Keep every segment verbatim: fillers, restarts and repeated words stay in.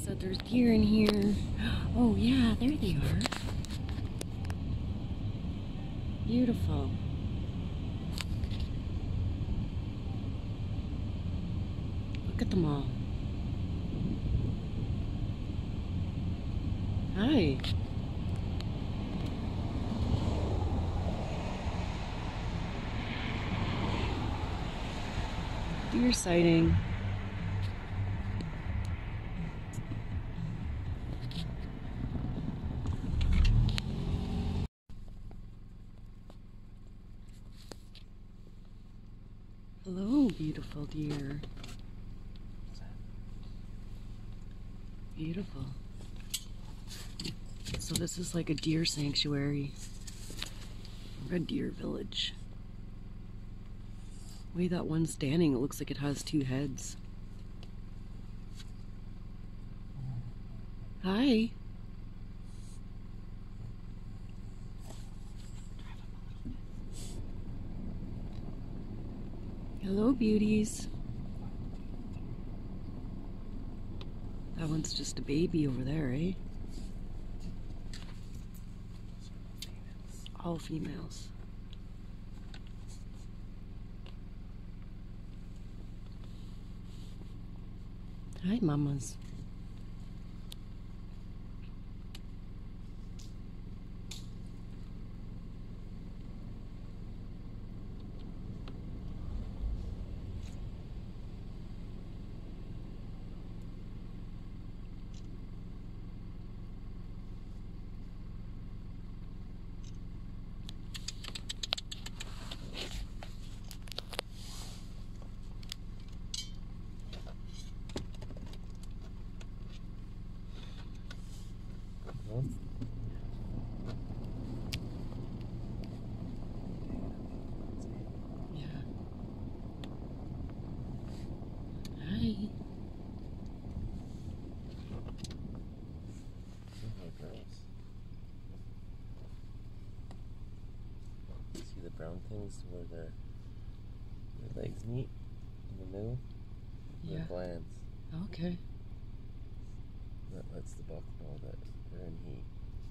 said there's deer in here. Oh yeah, there they are. Beautiful. Look at them all. Hi. Deer sighting. Hello, beautiful deer. Beautiful. So this is like a deer sanctuary. Red Deer Village. The way that one's standing, it looks like it has two heads. Hi. Hello, beauties. That one's just a baby over there, eh? All females. Hi, mamas. Yeah. Hi. See the brown things where their their legs meet in the middle? Yeah. Their glands. Okay. That lets the buck know that they're in heat.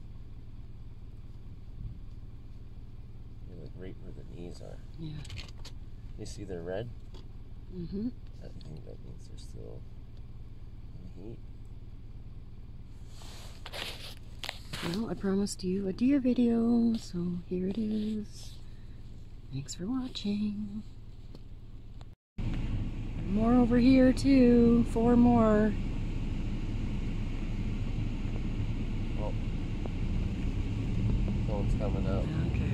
They're like right where the knees are. Yeah. You see they're red? Mm-hmm. I think that means they're still in heat. Well, I promised you a deer video, so here it is. Thanks for watching. More over here too. Four more. Well, phone's coming up. Okay.